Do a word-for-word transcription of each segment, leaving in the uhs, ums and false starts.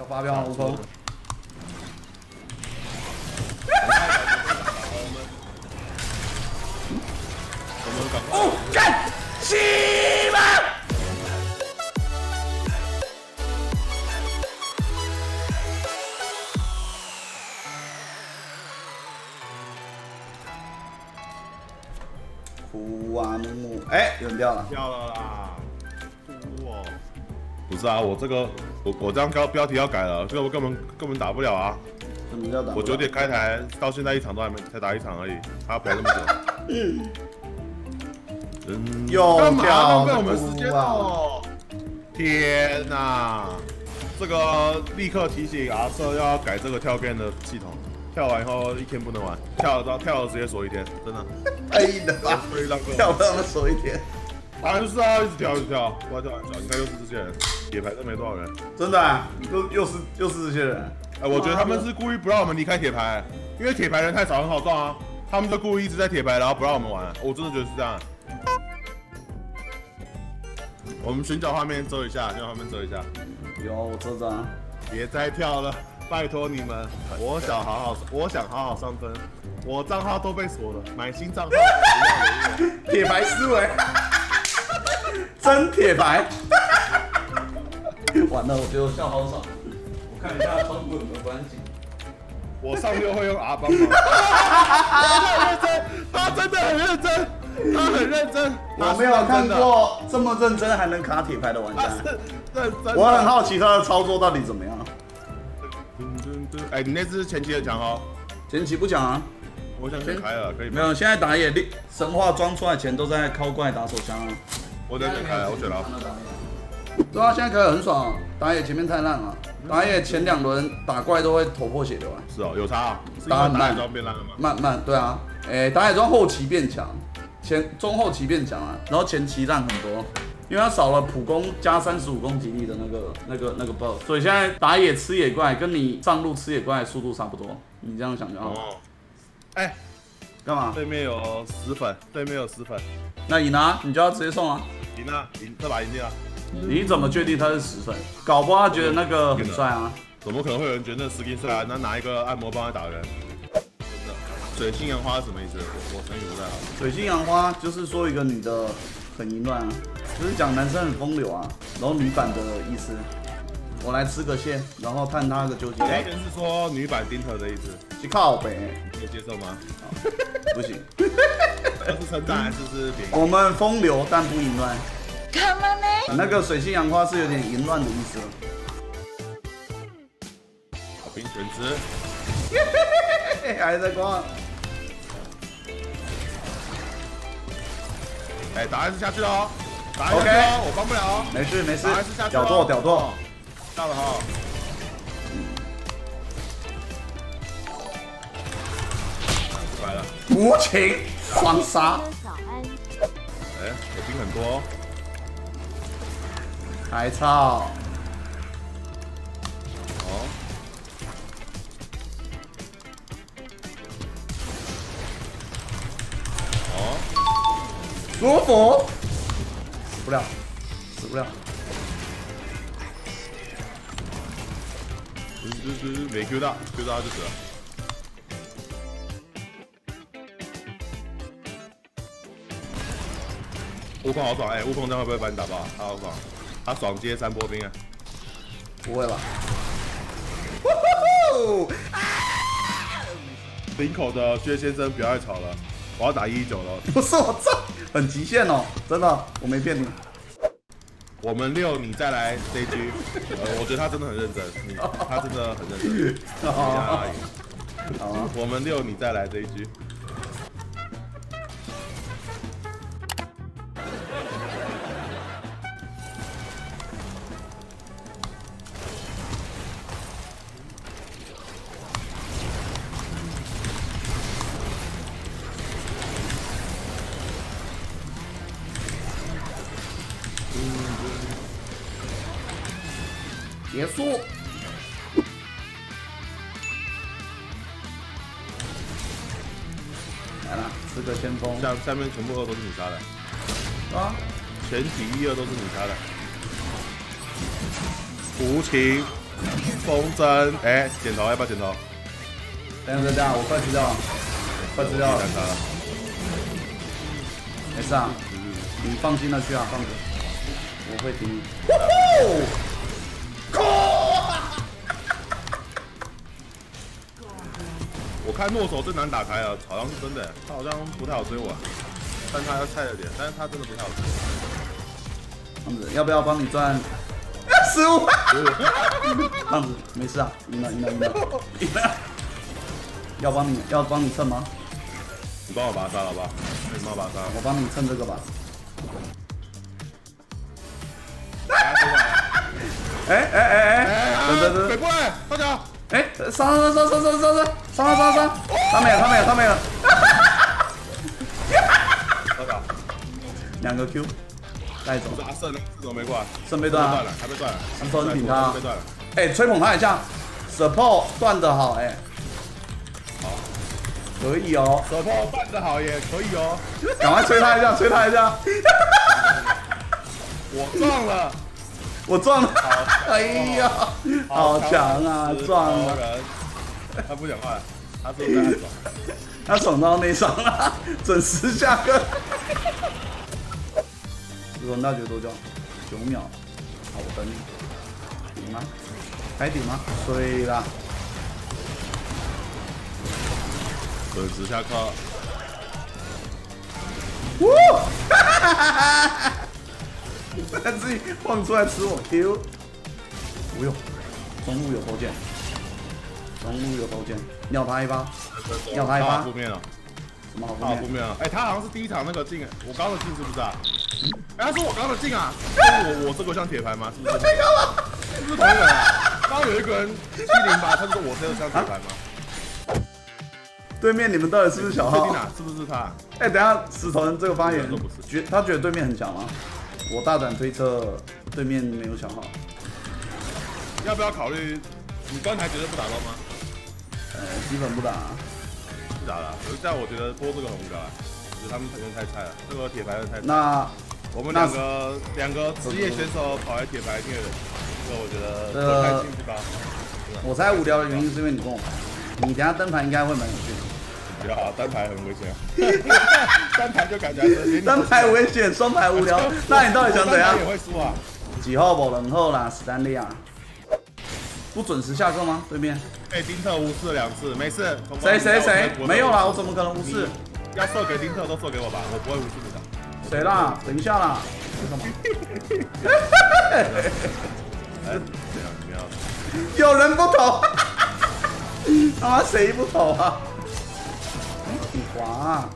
发飙悟空。哦，干！西门。哭啊木木，哎，有人掉了， 掉了啦！哭哦。不是啊，我这个我我这样标标题要改了，这个我根本根本打不了啊。 什么叫打？ 我九点开台，到现在一场都还没，才打一场而已，还要陪那么久。嗯。 又干嘛浪费我们时间哦？天哪！这个立刻提醒阿瑟要改这个跳 game 的系统，跳完以后一天不能玩，跳了之后跳了直接锁一天，真的。 可以的吧？跳不让他锁一天。 当然就是啊，一直跳一直跳，不要跳完跳，你看又是这些人，铁牌都没多少人。 真的啊？又又是又是这些人？ 哎，我觉得他们是故意不让我们离开铁牌，因为铁牌人太少，很好撞啊。他们就故意一直在铁牌，然后不让我们玩。我真的觉得是这样。我们寻找画面遮一下，寻找画面遮一下。 有，我遮着啊。 别再跳了，拜托你们！我想好好，我想好好上分。我账号都被锁了，买新账号。 铁牌思维，真铁牌。完了，我觉得我笑好爽。我看一下窗户有没有关系。 我上六会用 R 帮忙。他真的很认真，他很认真。 我没有看过这么认真还能卡铁牌的玩家。 认真。 我很好奇他的操作到底怎么样。 哎，你那只前期很强哦。 前期不强啊。 我想先开了，可以吗？ 没有，现在打野神话装出来前都在靠怪打手枪啊。 我在先开了，我选了。 对啊，现在开的很爽，打野前面太烂了。打野前两轮打怪都会头破血流啊。 是哦，有差啊。 打很慢， 装变烂了吗？ 慢慢，对啊。哎，打野装后期变强，前中后期变强啊，然后前期烂很多，因为它少了普攻加三十五攻击力的那个那个那个 buff， 所以现在打野吃野怪跟你上路吃野怪的速度差不多，你这样想就好。哦。哎，干嘛？ 对面有十粉，对面有十粉。 那赢啊，你就要直接送啊。 赢啊，赢，这把赢定了。 你怎么确定他是十粉？搞不好他觉得那个很帅啊。 怎么可能会有人觉得那 skin 帅啊？那拿一个按摩棒来打人？真的。水性杨花是什么意思？我成语不太好。 水性杨花就是说一个女的很淫乱啊，就是讲男生很风流啊，然后女版的意思。我来吃个蟹，然后探他个究竟。 哎，是说女版丁特的意思。 去靠北， 你可以接受吗？ 不行。 这是称赞还是是贬义？ 我们风流但不淫乱。 干嘛呢？ 那个水性杨花是有点淫乱的意思。 好评全吃。 还在光。 哎，打 S 下去了哦。打 S 下去哦，我帮不了哦。 没事没事。 打 S 下去。 屌剁屌剁。 到了哈。来了。 无情双杀。 哎，我兵很多。 还操！ 哦。哦。 舒服。死不了，死不了。 没 Q 到 ，Q 到就死了。悟空好爽哎！悟空这样会不会把你打爆？他好爽，他爽接三波兵啊！ 不会吧？ 林口的薛先生不要再吵了，我要打一一九了。 不是我这很极限哦，真的，我没骗你。 我们六，你再来这一局，呃，我觉得他真的很认真，你他真的很认真。好，我们六，你再来这一局。 结束。来了，四个先锋。 下下面全部二都是你杀的。 啊？ 前提一二都是你杀的。无情， 风筝，哎，剪头要不要剪头？ 等一下等一下，我快吃掉了，快吃掉了。没事啊，你放心的去啊，放着，我会挺你。 我看诺手最难打开了，好像是真的，他好像不太好追我，但他要菜了点，但是他真的不太好追。 胖子，要不要帮你赚十五？胖子，没事啊，赢了赢了赢了赢了。要帮你要帮你蹭吗？ 你帮我把他杀了吧，你帮我把他杀。 我帮你蹭这个吧。哎哎哎哎！等等等， 鬼怪，大家。 哎，上上上上上上上上上上上，他没了他没了他没了。 多少？ 两个 Q， 带走。 阿胜呢？怎么没过来？ 胜被断了， 还被断了。 安收挺他。 被断了。 哎，吹捧他一下 ，support 断得好哎。 好， 可以哦。 support 断得好也可以哦。 赶快吹他一下，吹他一下。 我撞了。 我撞了，哎呀，好强啊，撞了！ 他不讲话，他是不是在爽？ 他爽到内伤了，准时下课。轮大决多久？九秒。好，我等你。顶吗？开顶吗？水啦。 准时下课。 哇！哈哈哈哈！他自己晃出来吃我 Q， 不用，中路有头剑，中路有头剑，尿他一发，尿他一发， 负面了， 什么好负面？负面了，哎，他好像是第一场那个进，我刚的进是不是啊？哎，他说我刚的进啊，我我这个像铁牌吗？是不是？ 太高了， 是不是同一人啊？刚刚有一个人七零八，他说我这个像铁牌吗？ 对面你们到底是不是小号？ 是不是他？ 哎，等下石头人这个发言，觉他觉得对面很强吗？我大胆推测，对面没有小号。 要不要考虑？你刚才绝对不打到吗？ 呃，基本不打、啊。 不打了，这样我觉得播这个很无聊啊，我觉得他们有点太菜了，这个铁牌太菜。 那我们两个两个职业选手跑来铁牌虐人，这个我觉得不太兴趣吧。 我猜无聊的原因是因为你跟我玩，你等下登盘应该会蛮有趣的。 不要单排很危险，单排就感觉单排危险，双排无聊。那你到底想怎样？ 也会输啊？ 几号不人后啦，史丹利啊，不准时下课吗？对面被丁特无视了两次，没事。 谁谁谁？没有啦，我怎么可能无视？ 要射给丁特都射给我吧，我不会无视你的。 谁啦？等一下啦。有人不投，他妈谁不投啊？你滑、啊！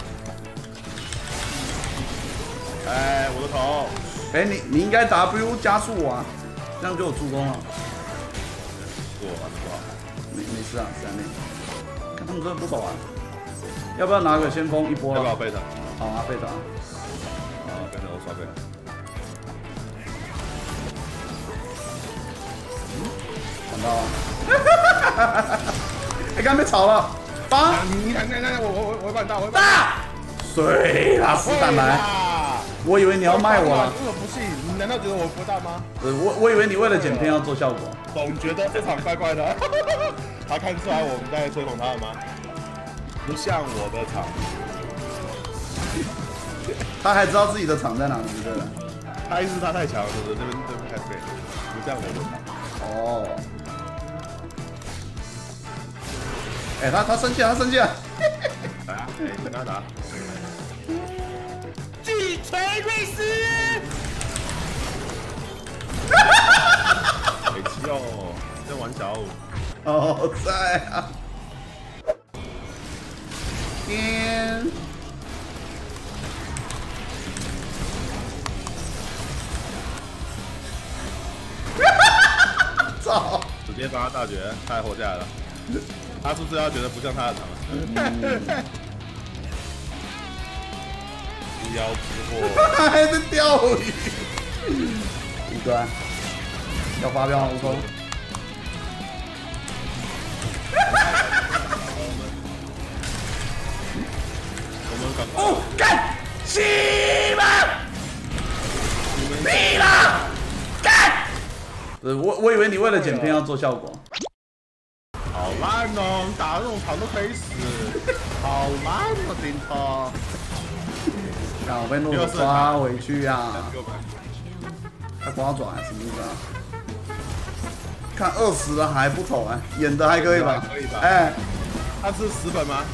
哎，我的头！ 哎，你你应该 W 加速我啊，这样就有助攻了。 我玩的不好。 没没事啊，三内。看他们真的不投啊，要不要拿个先锋一波了？ 要不要贝塔？ 好啊，贝塔。 好，贝塔我刷贝塔。 看到了。哎，刚被炒了。帮你你看看看，我我我我把你打，我打。水啦，斯坦白。我以为你要卖我了。 为什么不信？你难道觉得我不大吗？ 呃，我我以为你为了剪片要做效果。 总觉得这场怪怪的。他看出来我们在吹捧他了吗？不像我的场。 他还知道自己的场在哪里，对不对？ 他意思他太强了，是不是？这边这边太废，不像我的场。 哦。哎、欸，他他生气了，他生气了。 来啊！哎，你跟他打。 巨锤瑞斯。 北七哦，在玩小五。 好在啊！天！操！ 直接帮他大绝，他还活下来了。他是不是要觉得不像他的场？不要吃货， 他还在钓鱼。一端要发飙了，悟空。 我们赶快。 哦，干！西吧！屁啦！干！呃，我我以为你为了剪片要做效果。 好烂哦！你打这种场都可以死，好烂哦，丁涛。 看我被诺鲁抓回去啊！他刮爪什么意思啊？看二十了还不丑哎，演的还可以吧？ 可以吧？ 哎， 他是死本吗？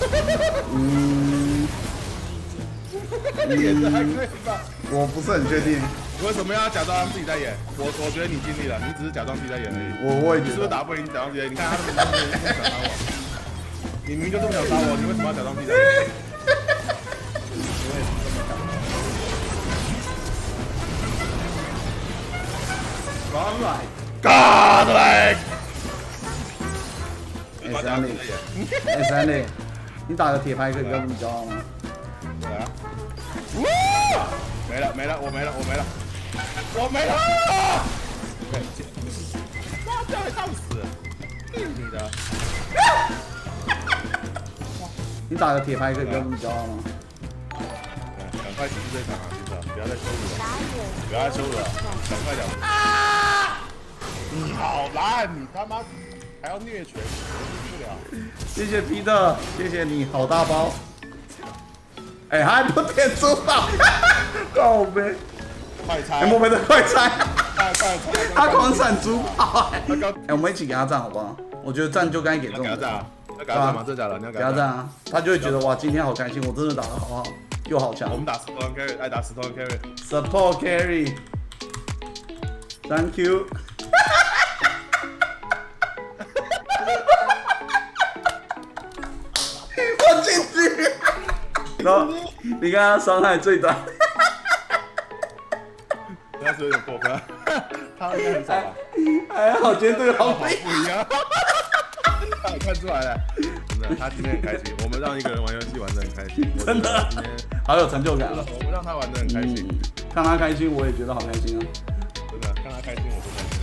嗯， 演的还可以吧？ 我不是很确定。 为什么要假装自己在演？我我觉得你尽力了，你只是假装自己在演而已。 我我也觉得。 你是不是打不赢假装自己？你看他们这么想杀我，你明明就这么想杀我，你为什么要假装自己在演？ Godlike， Godlike， 哎三力，哎三力，你打个铁牌可以跟你骄傲吗？ 来啊！哇！没了没了，我没了我没了，我没了！对，妈这还烫死！你的！ 你打个铁牌可以跟你骄傲吗？ 赶快结束这场啊！真的，不要再羞辱了，不要再羞辱了，赶快点！啊！你好烂，你他妈还要虐拳，我受不了。 谢谢皮特，谢谢你好大包。哎，还不点出道，靠呗！ 快拆！ 哎，莫非的快拆！ 快快拆！ 他狂闪珠炮！哎，我们一起给他赞好不好？我觉得赞就该给这种。 给他赞啊！要给他赞吗？真的假的？你要给他赞啊！他就会觉得哇，今天好开心，我真的打得好好，又好强。 我们打石头人 carry， 爱打石头人 carry。 Support carry。Thank you。我进去。然后你看他伤害最短。 那是有点过分，他应该很少吧？ 还好，今天对好不一样。他也看出来了，真的，他今天很开心。我们让一个人玩游戏玩得很开心， 真的， 今天好有成就感。 我们让他玩得很开心， 看他开心，我也觉得好开心啊。 真的，看他开心，我就开心。